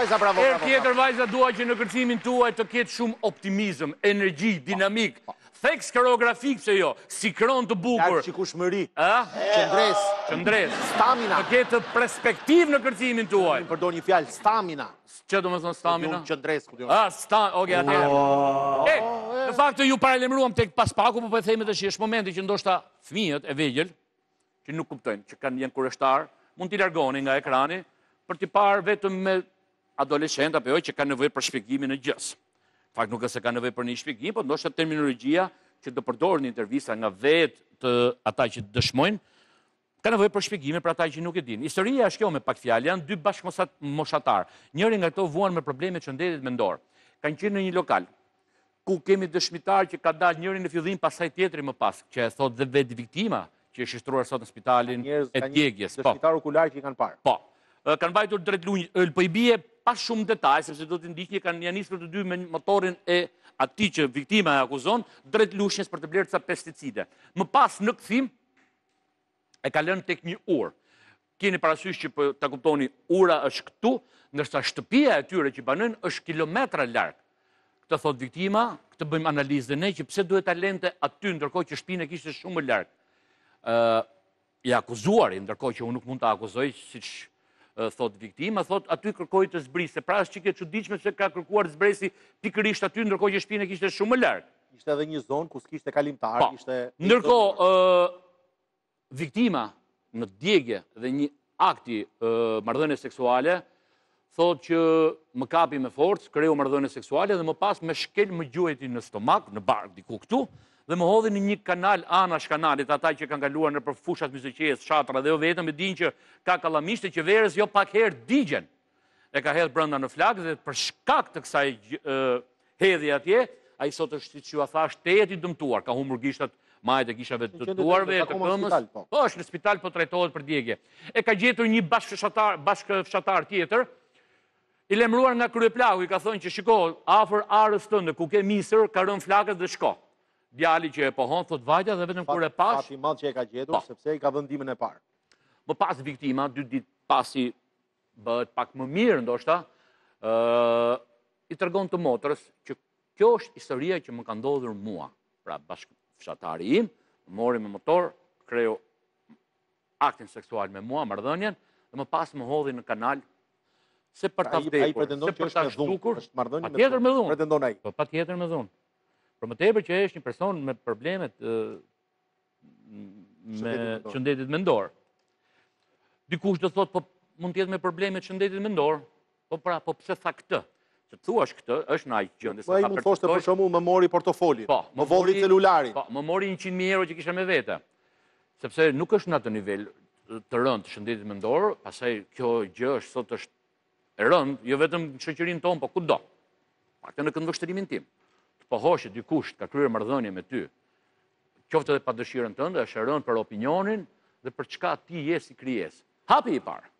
vajza, bravo. Tjetër vajza dua që në kërcimin tuaj të ketë shumë optimizëm, energji, dinamik. Theks koreografik pse jo, sikron të bukur. Lartë qikushmëri. Qëndres. Stamina. Të ketë perspektiv në kërcimin tuaj. Më përdor një fjalë, stamina. Që do me thonë stamina? Qëndres. Oke, atëherë. Në fakt ju paralemruam tek paspaku, po e themi tash është momenti që ndoshta fëmijët e vegjël që nuk kuptojnë, që janë kurreshtar, mund t'i largoni nga ekrani për t'i parë vetëm me adoleshent apo jo që kanë nevojë për shpjegimin e gjës. Fakt nuk është se ka nevojë për një shpjegim, po ndoshta terminologjia që do përdorin në intervista nga vetë të ata që dëshmojnë, ka nevojë për shpjegime për ata që nuk e dinë. Historia është kjo me pak fjalë, janë dy bashkëmoshatar. Njëri nga këto vuan me probleme të shëndetit mendor. Kanë qenë në një lokal ku kemi dëshmitar që ka dalë njëri në fillim, pastaj tjetri më pas, që e thot dhe vetë viktima, që është shtruar sot në spitalin e djegjes. Dëshmitar okular që i kanë parë. Po. Kanë vajtur drejt lunj, po i bie pa shumë detaj, sepse do të ndiqni janë nisur të dy me motorin e atij që viktima e akuzon drejt lushnjës për të blerë ca pesticide. Më pas në kthim e ka lënë tek një urë. Keni parasysh që ta kuptoni, ura është këtu, ndërsa shtëpia e tyre që banojnë është kilometra larg. Këtë thot viktima, këtë bëjmë analizën ne që pse duhet ta lente aty ndërkohë që shtëpinë kishte shumë më larg. I akuzuari, ndërkohë që unë nuk mund ta akuzoj siç thot viktima, thot aty kërkoi të zbrisë. Pra është çike çuditshme se ka kërkuar të zbresi pikërisht aty ndërkohë që shtëpinë kishte shumë më larg. Ishte edhe një zonë ku s'kishte kalimtar, ishte. Ndërkohë viktima në djegje dhe një akti marrëdhënie seksuale thot që më kapi me forcë, kreu marrëdhënie seksuale dhe më pas me shkel më gjuajti në stomak, në bark diku këtu, dhe më hodhi në një kanal anash kanalit, ata që kanë kaluar nëpër fushat Mysëqejes, Shatra dhe jo vetëm e dinë që ka kallamishte që verës jo pak herë digjen. E ka hedhur brenda në flak dhe për shkak të kësaj hedhje atje, ai sot është siç ju thash tejet i dëmtuar, ka humbur gishtat, majt e gishave të tuarve, të këmbës. Po, është në spital, po trajtohet për djegje. E ka gjetur një bashkëfshatar tjetër, i lemruar nga kryeplaku, i ka thënë që shiko, afër arës tënde ku ke misër, ka rënë flakët dhe shko. Djali që e pohon, thot vajtja dhe vetëm kur e pash. Fati madh që e ka gjetur, sepse i ka dhënë ndihmën e parë. Më pas viktima, 2 ditë pasi bëhet pak më mirë ndoshta, i tregon të motrës që kjo është historia që më ka ndodhur mua. Pra bashkëfshatari im, mori me motor, kreu aktin seksual me mua, marrëdhënien, dhe më pas më hodhi në kanal se për ta vdekur, se për ta shtukur, patjetër me dhunë. Pretendon ai. Po patjetër me dhunë. Por më tepër që është një person me problemet me shëndetit mendor. Dikush do thotë, po mund të jetë me probleme të shëndetit mendor, po pra, po pse tha këtë? Që thuash këtë, është në aq gjendje. Po ai mund thoshte për shembull më mori portofolin. Po, më volli celularin. Po, më mori 100.000 euro që kisha me vete. Sepse nuk është në atë nivel të rënd të shëndetit mendor, pastaj kjo gjë është sot është e rënd, jo vetëm në shoqërinë tonë, po kudo. Paktë në këndvështrimin tim. Të pohoshe dikush ka kryer marrëdhënie me ty, qoftë edhe pa dëshirën tënde, është e rënd për opinionin dhe për çka ti je si krijesë. Hapi i parë.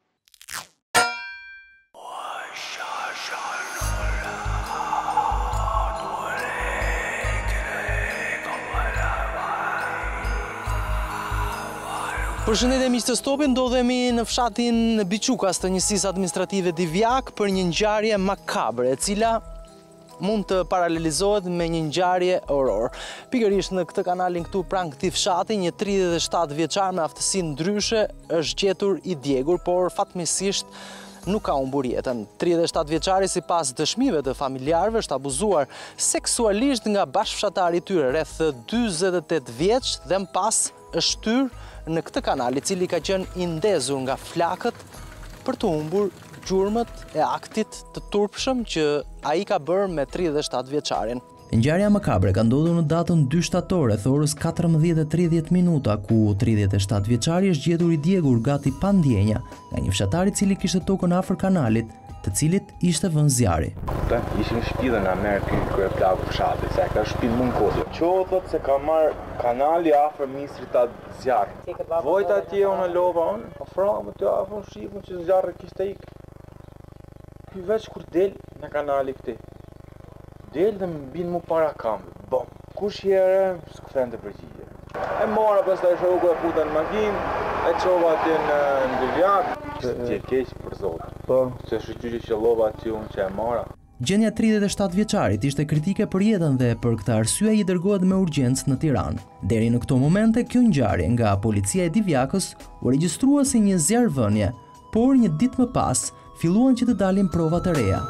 Përshëndetje miq të Stopit, ndodhemi në fshatin Biçukas të njësisë administrative Divjak për një ngjarje makabre, e cila mund të paralelizohet me një ngjarje horror. Pikërisht në këtë kanalin këtu pranë këtij fshati, një 37 vjeçar me aftësi ndryshe është gjetur i djegur, por fatmirësisht nuk ka humbur jetën. 37 vjeçari sipas dëshmive të familjarëve është abuzuar seksualisht nga bashkëfshatari i tyre rreth 48 vjeç dhe më pas është shtyr në këtë kanal, i cili ka qenë i ndezur nga flakët për të humbur gjurmët e aktit të turpshëm që ai ka bërë me 37 vjeçarin. Ngjarja makabre ka ndodhur në datën 2 shtator rreth orës 14:30 ku 37 vjeçari është gjetur i djegur gati pa ndjenja nga një fshatar i cili kishte tokën afër kanalit, të cilit ishte vënë zjarri. Ishim në shtëpi dhe na merr ky kryeplaku fshatit, se ka shtëpinë mund kodë. Qohë thot se ka marr kanali afër ministrit atë zjarri. Vojta atje unë lova unë, afro më të afër shipun që zjarri kishte ikë. Ky veç kur del në kanali këtij. Del dhe më bin mu para kamë. Bom, kush jere, s'këthente përgjigje. E mora pastaj shoku e futa në makinë, e çova atje në Divjak. Gjë keq për Zotin. Po, se shqyqyri që lova aty unë që e mara. Gjendja 37 vjeçarit ishte kritike për jetën dhe për këtë arsye i dërgohet me urgjencë në Tiranë. Deri në këto momente kjo ngjarje nga policia e Divjakës u regjistrua si një zjarrvënie, por një ditë më pas filluan që të dalin prova të reja.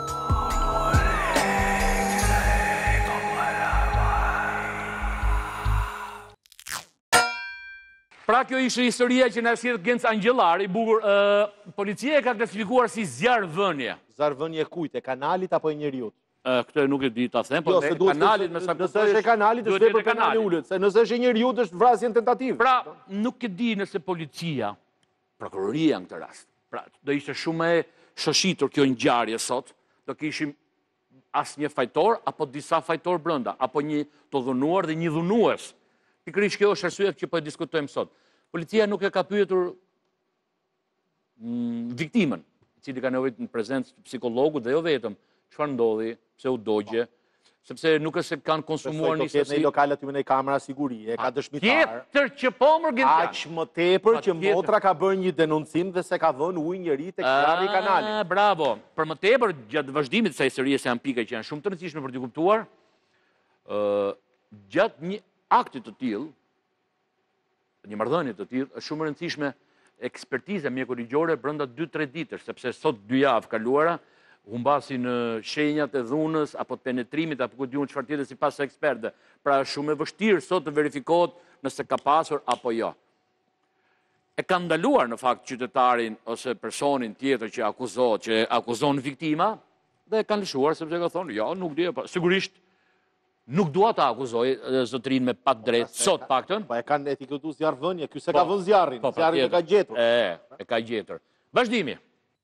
Pra kjo ishte historia që na sjell Genc Angjellari, bukur, policia e ka klasifikuar si zjarrvënie. Zjarrvënie kujt, e kanalit apo e njeriut? Këtë nuk e di ta them, por kanalit me sa nëse është e kanalit është vepër penale ulet, se nëse është e njeriut është vrasje në tentativë. Pra, nuk e di nëse policia, prokuroria në këtë rast, pra, do ishte shumë e shoshitur kjo ngjarje sot, do kishim asnjë fajtor apo disa fajtor brenda, apo një të dhunuar dhe një dhunues. Pikërisht kjo është arsye që po e diskutojmë sot. Policia nuk e ka pyetur viktimën, i cili ka nevojë në prezencë të psikologut dhe jo vetëm çfarë ndodhi, pse u dogje, sepse nuk është se kanë konsumuar një sasi. Në lokale aty me një kamera sigurie, ka dëshmitar. Tjetër që po Morgan. Aq më tepër që motra ka bërë një denuncim dhe se ka dhënë ujë njëri tek krani i kanalit. Bravo. Për më tepër gjatë vazhdimit të kësaj serie se janë pika që janë shumë të rëndësishme për të kuptuar, gjatë një akti të tillë, një marrëdhënie të tillë, është shumë e rëndësishme ekspertiza mjekurigjore brenda 2-3 ditësh, sepse sot 2 javë kaluara humbasin shenjat e dhunës apo të penetrimit apo ku diun çfarë tjetër sipas ekspertëve. Pra është shumë e vështirë sot të verifikohet nëse ka pasur apo jo. E ka ndaluar në fakt qytetarin ose personin tjetër që akuzohet, që akuzon viktima, dhe e kanë lëshuar sepse ka thonë, jo, nuk di, sigurisht nuk dua ta akuzoj zotrin me pat drejt, sot paktën. Po e kanë etiketuar zjarrvënie, ky se ka vënë zjarrin, zjarrin e ka gjetur. E ka gjetur. Vazhdimi.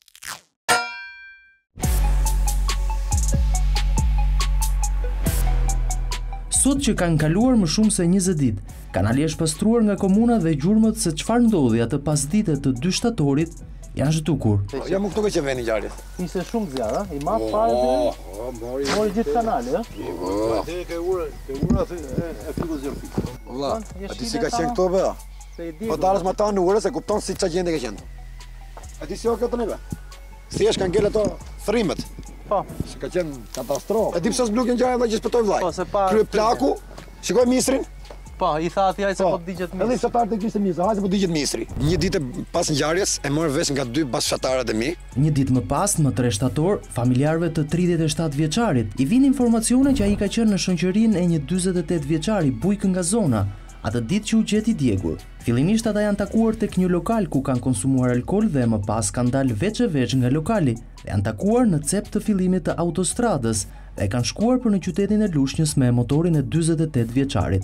Sot që kanë kaluar më shumë se 20 ditë, kanali është pastruar nga komuna dhe gjurmët se çfarë ndodhi atë pasdite të 2 shtatorit janë zhdukur. Ja më këtu që vjen ngjarje. Ishte shumë zjarr, i madh fare dhe mori gjithë kanali, ë? Atë ke ura e fiku zjarr. Valla, aty si ka qenë këto bë? Po dalës më ta në urë se kupton si ç'a gjendje ka qenë. Aty si o këtë neve. Si është kanë ngel ato thrimet. Po. Se ka qenë katastrofë. E di pse s'blukën ngjarja dhe që spëtoi vllai. Po, se pa. Krye plaku, shikoj ministrin. Po, i tha atij se po digjet ministri. Edhe fshatarët e kishte ministri, hajse po digjet ministri. Një ditë pas ngjarjes e morë vesh nga 2 bashkëfshatarët e mi. Një ditë më pas, më 3 shtator, familjarëve të 37 vjeçarit i vinin informacione që ai ka qenë në shoqërinë e një 48 vjeçari bujk nga zona, atë ditë që u gjeti djegur. Fillimisht ata janë takuar tek një lokal ku kanë konsumuar alkool dhe më pas kanë dalë veç e veç nga lokali dhe janë takuar në cep të fillimit të autostradës dhe kanë shkuar për në qytetin e Lushnjës me motorin e 48 vjeçarit.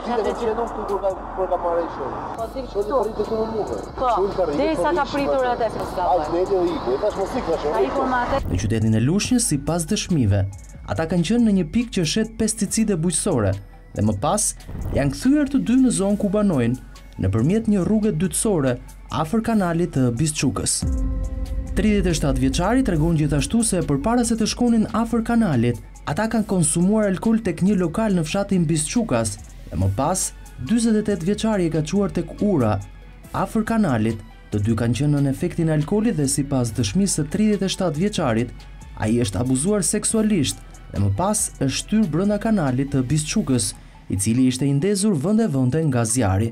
Në qytetin e Lushnjës, sipas dëshmive, ata kanë qenë në një pikë që shet pesticide bujqësore dhe më pas janë kthyer të dy në zonë ku banojnë, nëpërmjet një rruge dytësore afër kanalit të Bisçukës. 37 vjeçari tregon gjithashtu se përpara se të shkonin afër kanalit, ata kanë konsumuar alkool tek një lokal në fshatin Bisçukas dhe më pas 48 vjeçari e ka çuar tek ura afër kanalit. Të dy kanë qenë në efektin e alkoolit dhe sipas dëshmisë së 37 vjeçarit, ai është abuzuar seksualisht dhe më pas është shtyr brenda kanalit të Bisçukës, i cili ishte i ndezur vend e vende nga zjarri.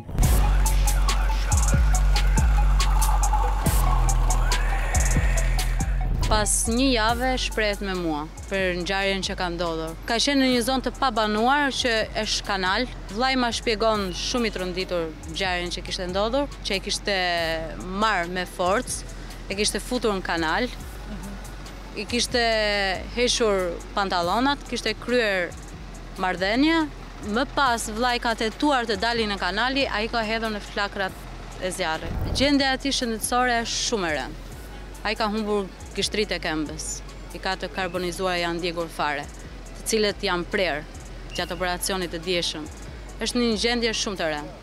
Pas një jave shprehet me mua për ngjarjen që ka ndodhur. Ka qenë në një zonë të pabanuar që është kanal. Vllai ma shpjegon shumë i tronditur ngjarjen që kishte ndodhur, që e kishte marrë me forcë, e kishte futur në kanal, i kishte heshur pantallonat, kishte kryer marrëdhënie. Më pas vllai ka tentuar të dalin në kanali, ai ka hedhur në flakrat e zjarrit. Gjendja e tij shëndetësore është shumë e rëndë. Ai ka humbur gishtritë e këmbës, i ka të karbonizuar janë ndjegur fare, të cilët janë prerë gjatë operacionit të dieshëm. Është një gjendje shumë të rëndë.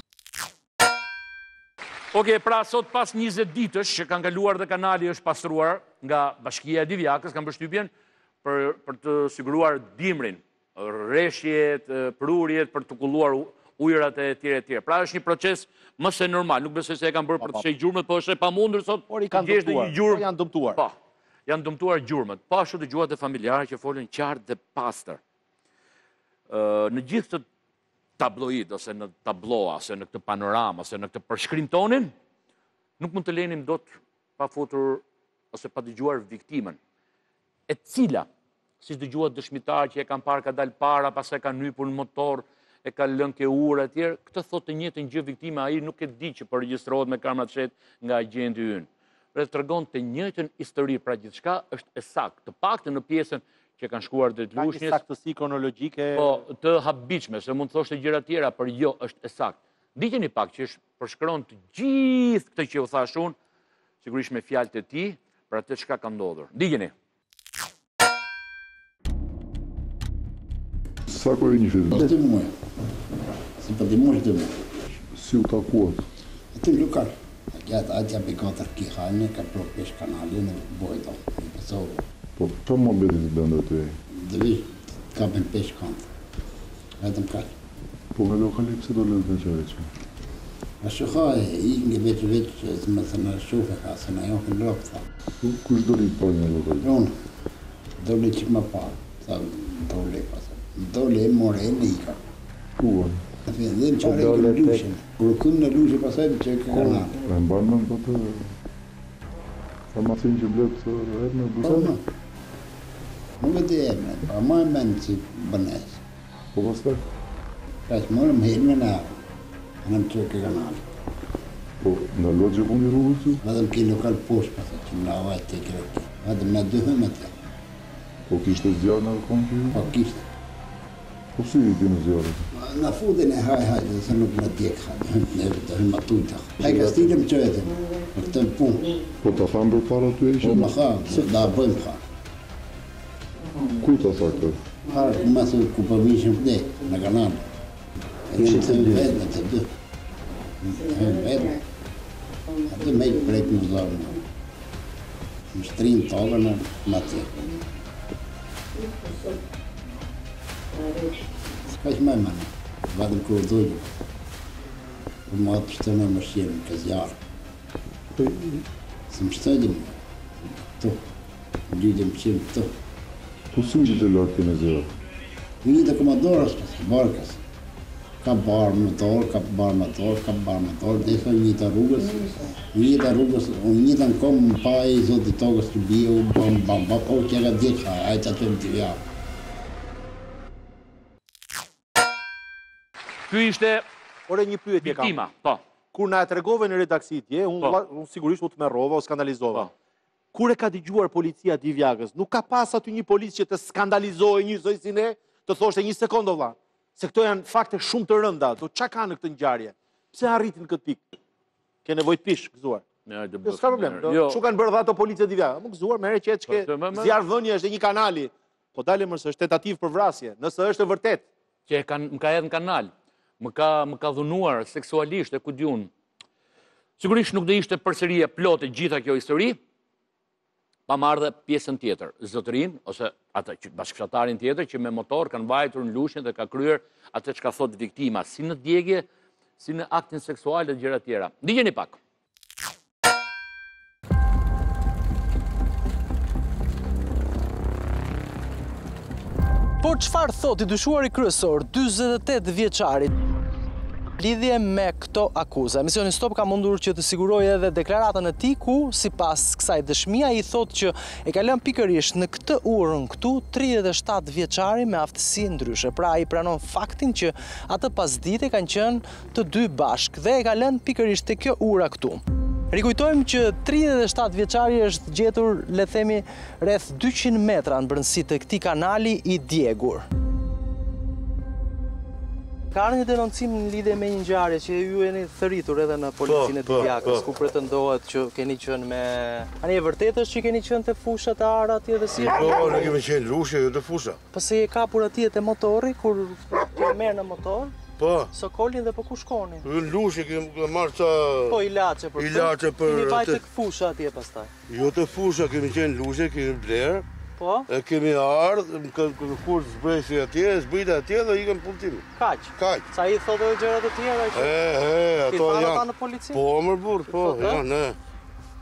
Okej, pra sot pas 20 ditësh që kanë kaluar dhe kanali është pastruar nga Bashkia e Divjakës, kanë përshtypjen për të siguruar dimrin, rreshjet, prurjet, për të kulluar ujërat e tjera. Pra është një proces më se normal, nuk besoj se e kanë bërë për të sheh gjurmët, po është e pamundur sot. Por i kanë dëmtuar, janë dëmtuar. Po. janë dëmtuar gjurmët. Pashu dëgjuat e familjare që folën qartë dhe pastër. Në gjithë të tabloid, ose në tabloa, ose në këtë panorama, ose në këtë përshkrim tonin, nuk mund të lenim dot pa futur ose pa dëgjuar viktimën. E cila, si dëgjuat dëshmitar që e kanë parë ka dalë para, pas e ka nypur në motor, e ka lënë ke urë e tjerë, këtë thot të njëjtën gjë viktima, ai nuk e di që përregjistrohet me kamera të fshehtë nga agenti ynë. Pra tregon të njëjtën histori, pra gjithçka është e saktë, të paktën në pjesën që kanë shkuar drejt lushnjës. Ka një saktësi kronologjike. Po, të habitshme, se mund të thoshte gjëra tjera, por jo, është e saktë. Ndiqeni pak që është përshkron të gjithë këtë që u thash unë, sigurisht me fjalët e tij, për atë çka ka ndodhur. Ndiqeni. Sa kur një fitë? Pas 2 muaj. Si për 2 muaj, 2 muaj. Si u takuat? Aty në lokal. Atja për 4 kihane, ka pro pesh kanalin e bojta. Po, që më betit të bëndë të e? Dhe vish, ka për pesh kantë. Vetëm kallë. Po, me lokali pëse do lëtë në qëre që? A shëha e ikë nga veç, se më të në shufe ka, se në johën lopë, tha. Kush do li për një lokali? Unë, do li që më parë, tha, do li pasë. Do li more e në ika. Ua? Dhe më qare e këmë lushen. Kërë këmë në lushe pasaj, që e ka kanalë. E mbanë në të të... Farmacinë që bletë edhe me busarë? Nuk e të emre, pa ma e menë si bënes. Po pastaj? Pas morëm herë me në arë, në më që ke kanalë. Po, në lotë që punë i rrugës që? Vadëm ki lokal poshë pasaj, që më lavaj të kërë ki. Vadëm në 2 me të. Po kishte zjarë në konë që? Po kishte. Po si i ti në zjarë? Në fundin e haj, dhe se nuk në djekë haj, në të hëmë atujta. Haj ka stilëm që vetëm, në këtë punë. Po ta thamë për para të e Po ishe? më ha, da bëjmë ha. Ku ta tha këtë? Harë ku masë ku përvishëm këde, në kanalë. E në të vetë, të dy. Në vetë. Atë me i prejtë në zorë në. Më shtrinë togër në matje. S'ka që me mënë, vadëm kërë dojë. Për më atë pështëme më shqirë në këzjarë. Se më shtëdim këtu. Lydim qirë këtu. Po si që të lartë në zjarë? Një të komandorës pësë, barkës. Ka barë motor, ka barë motor, ka barë motor, dhe isha një të rrugës. Një të rrugës, një të në komë më pa i zotë i togës të bje, bam, po që ka djekha, a i që atë të vjarë. Ky ishte Ore një pyetje kam. viktima, po. Kur na e tregove në redaksi tje, unë sigurisht u të merrova o skandalizova. Kur e ka dëgjuar policia Divjagës, nuk ka pas aty një policë që të skandalizojë njësoj si ne, të thoshte 1 sekondë vlla. Se këto janë fakte shumë të rënda, do çka ka në këtë ngjarje? Pse arritin këtë pikë? Ke nevojë të pish, gëzuar. Jo, s'ka problem. Çu kanë bërë ato policia Divjagës? Më gëzuar, merre qetë që zjarrvënia është e një kanali. Po dalë më se është tentativë për vrasje, nëse është e vërtet. Që më ka edhe në kanal, më ka dhunuar seksualisht, e ku di unë. Sigurisht nuk do ishte përsëri e plotë gjitha kjo histori, pa marrë dhe pjesën tjetër, zotërin, ose atë bashkëfshatarin tjetër, që me motor kanë vajtur në lushnjë dhe ka kryer atë që ka thot viktima, si në djegje, si në aktin seksual dhe gjëra tjera. Ndiqeni pak. Por çfarë thot i dyshuari kryesor, 48 vjeçarit, lidhje me këto akuza? Emisioni Stop ka mundur që të siguroj edhe deklaratën e tij ku, sipas kësaj dëshmia, i thot që e ka lënë pikërisht në këtë urën këtu 37 vjeçari me aftësi ndryshe. Pra ai pranon faktin që atë pasdite kanë qenë të dy bashk dhe e ka lënë pikërisht te kjo ura këtu. Rikujtojmë që 37 vjeçari është gjetur, le themi, rreth 200 metra në brendësi të këtij kanali i djegur. Ka një denoncim në lidhje me një ngjarje që ju jeni thëritur edhe në policinë e Divjakës, ku pretendohet që keni qenë me... Ani e vërtetë është që keni qenë te fusha të Ara atje dhe si? Po, ne kemi qenë lushe, jo te fusha. Po se je kapur atje te motori, kur ke merr në motor? Po. Sokolin dhe po ku shkonin? Në lushe kemi marrë ca... Po ilaçe për të. Ilaçe për... Kemi vajtë tek fusha atje pastaj. Jo te fusha, kemi qenë lushe, kemi blerë. Po? E kemi ardhë, kur zbrejshi atje, zbrita atje dhe ikën punëtimi. Kaq? Kaq. Sa i thotë edhe gjërat e tjera që... Ato Ti janë... ata në polici? Po, mër burë, po, janë,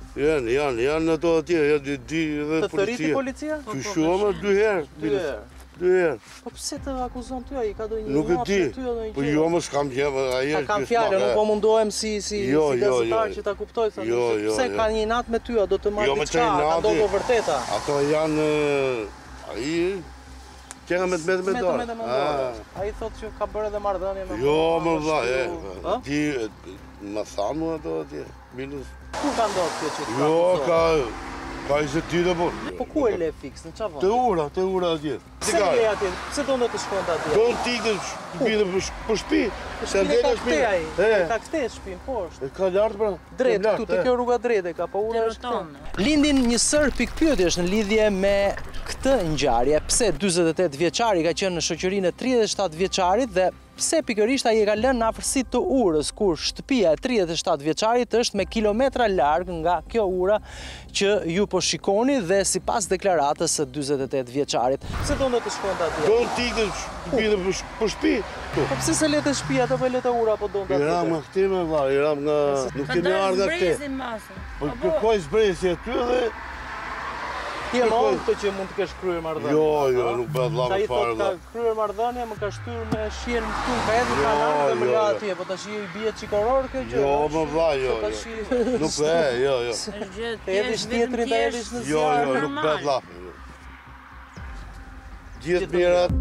Janë ato atje, janë di edhe Të thëriti policia? Të shumë, 2 herë. 2 herë. 2 herë. Po pse të akuzon ty ai? Ka do një Nuk e di. Po jo më s'kam gjë, ai Ta kam fjalën, nuk po mundohem si gazetar që ta kuptoj thonë. Pse ka një nat me ty, do të marrë diçka, ka ndodhur vërteta. Ato janë ai Qenga me dorë. Ai thotë që ka bërë edhe marrëdhënie me. Jo, më vlla, ti më thanë ato atje. Minus. Ku ka ndodhur kjo që? Jo, ka 20 ditë po. Po ku e le fiks, në çfarë? Te ura atje. Pse le atje? Pse do të shkonte atje? Do të ikën për shtëpi. Se ndeta shtëpi. Ka këtë shtëpin poshtë. Ka lart pra. Drejt, këtu te kjo rruga drejtë ka, po ura është tonë. Lindin një sër pikpyetjesh në lidhje me këtë ngjarje. Pse 48 vjeçari ka qenë në shoqërinë e 37 vjeçarit dhe pse pikërisht ai e ka lënë në afërsi të urës, kur shtëpia e 37 vjeçarit është me kilometra larg nga kjo ura që ju po shikoni dhe sipas deklaratës së 48 vjeçarit. Pse do të shkonte atje? Do të ikën për shtëpi. Po pse se lete shtëpia apo lete ura apo do të atë? Ram nga këtij më valla, ram nga nuk kemi ardhur këtej. Po kërkoj zbresi aty dhe ti e mon këtë që mund të kesh kryer marrëdhënie. Jo, nuk bëhet vlla më fare. Ai ka kryer marrëdhënie, më ka shtyr me shihen këtu, ka hedhur kanal dhe më la atje, po tash i bie çikoror kjo gjë. Jo, më vlla, jo. Nuk e, jo. Te hedhish tjetrin, ta hedhish në zjarr. Jo, nuk bëhet vlla. Gjithë mirat.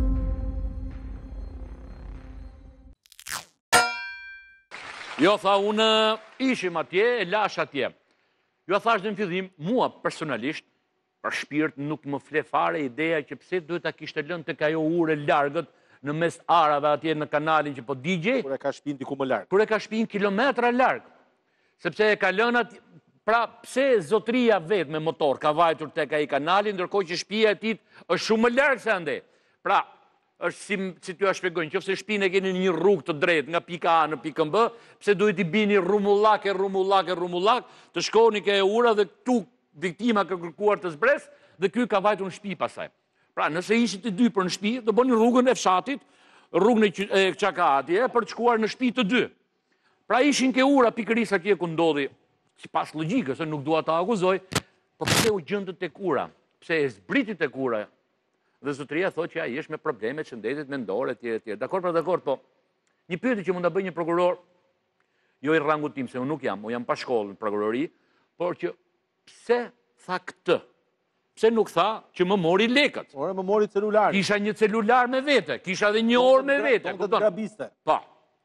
Jo, tha, unë ishim atje, e lash atje. Jo, thash në fillim, mua personalisht, për shpirt nuk më fle fare ideja që pse duhet ta kishte lënë tek ajo ure largët në mes arave atje në kanalin që po digjej. Kur e ka shtëpinë diku më larg. Kur e ka shtëpinë kilometra larg. Sepse e ka lënë atje. Pra pse zotria vet me motor ka vajtur tek ai kanali ndërkohë që shtëpia e tij është shumë më larg se ande. Pra, është si t'ju shpjegoj, nëse shtëpinë e keni në një rrugë të drejtë nga pika A në pikën B, pse duhet i bini rrumullak, të shkoni ke ura dhe këtu viktima ka kërkuar të zbres dhe ky ka vajtur në shtëpi pasaj. Pra, nëse ishit të dy për në shtëpi, do bëni rrugën e fshatit, rrugën e Çaka atje për të shkuar në shtëpi të dy. Pra ishin ke ura pikërisht atje ku ndodhi, sipas logjikës, nuk dua ta akuzoj, por pse u gjendët tek ura? Pse e zbriti tek ura? Dhe zotëria thotë që ai është me probleme të shëndetit mendor etj. Dakor, po. Një pyetje që mund ta bëj një prokuror, jo i rangut tim, se unë nuk jam, unë jam pa shkollë në prokurori, por që pse tha këtë? Pse nuk tha që më mori lekët? Ora më mori celular. Kisha një celular me vete, kisha edhe një orë me vete. Do të grabiste. Po.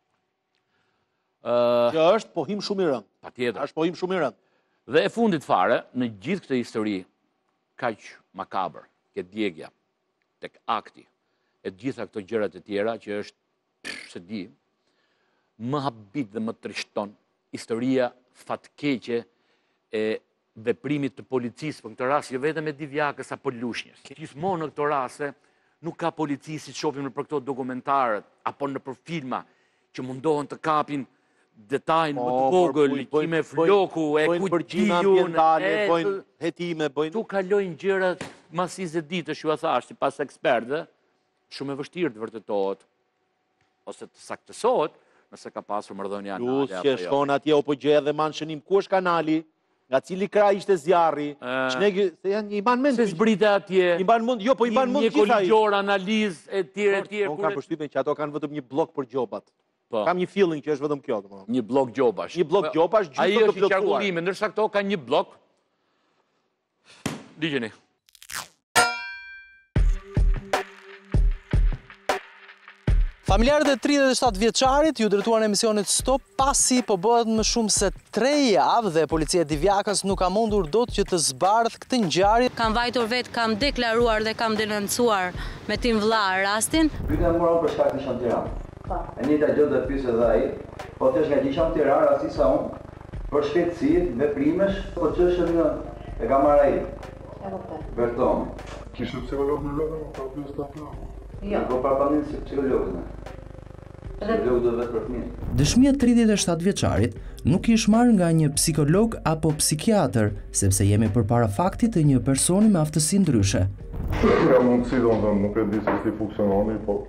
Që është pohim shumë i rëndë. Patjetër. Është pohim shumë i rëndë. Dhe e fundit fare, në gjithë këtë histori, kaq makabër, këtë djegja, tek akti, e gjitha këto gjërat e tjera që është, se di, më habit dhe më trishton historia fatkeqe e veprimit të policisë, për këtë rast, jo vetëm e Divjakës apo Lushnjës. Gjithmonë në këto raste, nuk ka policisë që shohim në për këto dokumentarët, apo në për filma, që mundohen të kapin detajnë më të vogël, liqime floku, e kujtijun, bëjnë hetime, bëjnë... Tu kalojnë gjërat mas 20 ditësh, ju a thash, si pas ekspertëve, shumë e vështirë të vërtetohet, ose të saktësohet, nëse ka pasur marrëdhënie anale. Ju që shkon atje o po gjë edhe manë shënim, ku është kanali, nga cili kraj ishte zjarri, se janë i banë mend... Se zbrite atje, i banë mund, jo, po i banë mund një koligjor, analizë, e tjere. Unë kam përshtypjen që ato kanë vetëm një blok për gjobat. Kam një feeling që është vetëm kjo. Një blok gjobash. Një blok gjobash, gjithë të plotësuar. Ai është i qarkullime, ndërsa këto kanë një blok. Digjeni. Familjarët e 37 vjeçarit ju drejtuan emisionit Stop pasi po bëhet më shumë se 3 javë dhe policia e Divjakës nuk ka mundur dot që të zbardh këtë ngjarje. Kam vajtur vetë, kam deklaruar dhe kam denoncuar me tim vëlla rastin. Pyetja moral për shkak të isha në Tiranë. E njëjta gjë do të pyesë edhe ai, po të nga isha në Tiranë rasti sa unë për shpejtësi, veprimesh, po çështën e ka marrë ai. Berton. Kishte psikolog në lokë, po pyes ta apo? Jo, po parapanin si psikologë. Psikolog do vetë për fëmijë. Dëshmia 37 vjeçarit nuk ish marrë nga një psikolog apo psikiatër, sepse jemi përpara faktit të një personi me aftësi ndryshe. Ka mundësi, domethënë, nuk e di se si funksiononi, po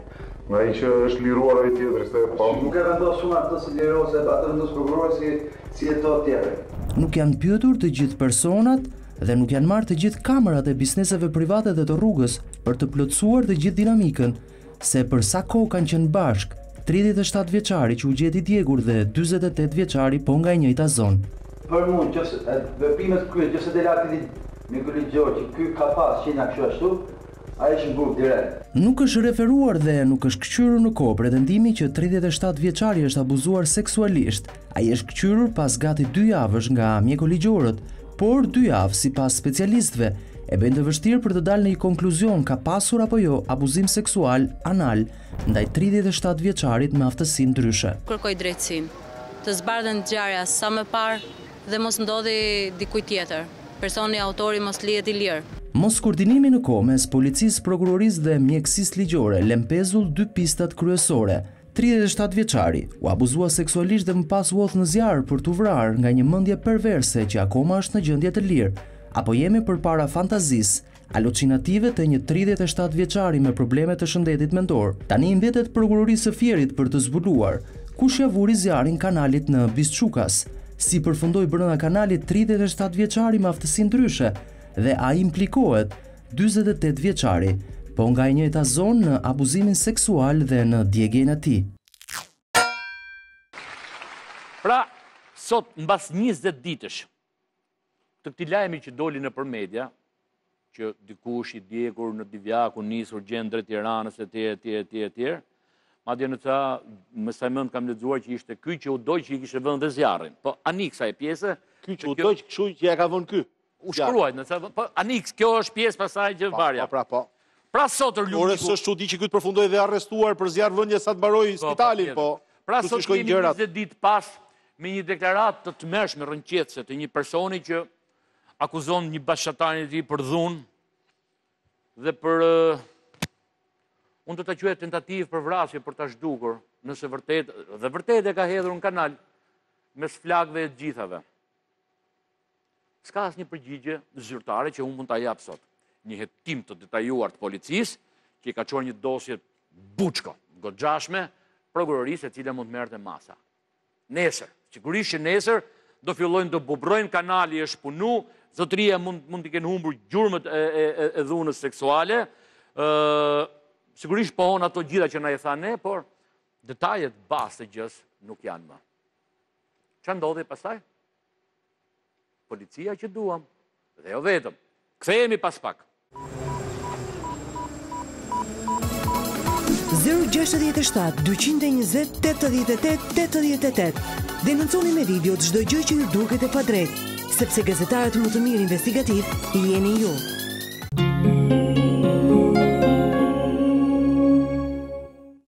Nga i që është liruar ai tjetri, se pa. Nuk e vendos shumë atë si liruar, se atë vendos prokurori si e to tjetër. Nuk janë pyetur të gjithë personat dhe nuk janë marrë të gjithë kamerat e bizneseve private dhe të rrugës për të plotësuar të gjithë dinamikën, se për sa kohë kanë qenë bashk 37 vjeçari që u gjeti djegur dhe 48 vjeçari po nga e njëjta zonë. Për mund, veprimet kryet, nëse del ati Mikuli Gjoqi, ky ka pas qenë kështu ashtu, ai është mbrojtur direkt. Nuk është referuar dhe nuk është kthyer në kohë pretendimi që 37 vjeçari është abuzuar seksualisht. Ai është kthyer pas gati 2 javësh nga mjekoligjorët, por 2 javë sipas specialistëve e bën të vështirë për të dalë në një konkluzion ka pasur apo jo abuzim seksual anal ndaj 37 vjeçarit me aftësi ndryshe. Kërkoj drejtësinë, të zbardhen ngjarja sa më parë dhe mos ndodhi dikujt tjetër. Personi autori mos lihet i lirë. Mos koordinimi në kohë mes policisë, prokurorisë dhe mjekësisë ligjore lë mpezull 2 pistat kryesore. 37 vjeçari u abuzua seksualisht dhe më pas u hodh në zjarr për t'u vrarë nga një mendje perverse që akoma është në gjendje të lirë. Apo jemi përpara fantazisë alucinative të një 37 vjeçari me probleme të shëndetit mendor. Tani i mbetet prokurorisë së Fierit për të zbuluar kush ia vuri zjarrin kanalit në Bisçukas, si përfundoi brenda kanalit 37 vjeçari me aftësi ndryshe dhe a implikohet 48 vjeçari, po nga e njëjta zonë në abuzimin seksual dhe në djegjen e tij. Pra, sot mbas 20 ditësh të këtij lajmi që doli nëpër media, që dikush i djegur në Divjak u nisur gjendë drejt Tiranës etj. Madje në ca, më sa mend kam lexuar që ishte ky që u doj që i kishte vënë dhe zjarrin. Po anik kësaj pjese, ky që u doj kështu që ja ka vënë ky. U shkruajt në ca, po anik, kjo është pjesë pasaj që varja. Po. Pra sot Ore s'është çudi që ky të përfundoi dhe arrestuar për zjarrvënje sa të mbaroi spitalin, po. Pra sot kemi 20 ditë pas me një deklaratë të tmerrshme rrënqetëse të një personi që akuzon një bashkëtarën e tij për dhunë dhe për unë do ta quaj tentativë për vrasje për ta zhdukur, nëse vërtet e ka hedhur në kanal mes flakëve e të gjithave. S'ka asnjë përgjigje zyrtare që unë mund ta jap sot. Një hetim të detajuar të policisë që i ka çuar një dosje buçko, goxhashme, prokurorisë e cila mund të merrte masa. Nesër, sigurisht që nesër do fillojnë të bubrojnë, kanali është punu, zotëria mund të kenë humbur gjurmët e dhunës seksuale, sigurisht pohon ato gjitha që na i tha ne, por detajet bazë të gjës nuk janë më. Ç'a ndodhi pastaj? Policia që duam, dhe jo vetëm. Kthehemi pas pak. 067 220 88 88. Denonconi me video çdo gjë që ju duket e padrejtë, sepse gazetarët më të mirë investigativ jeni ju.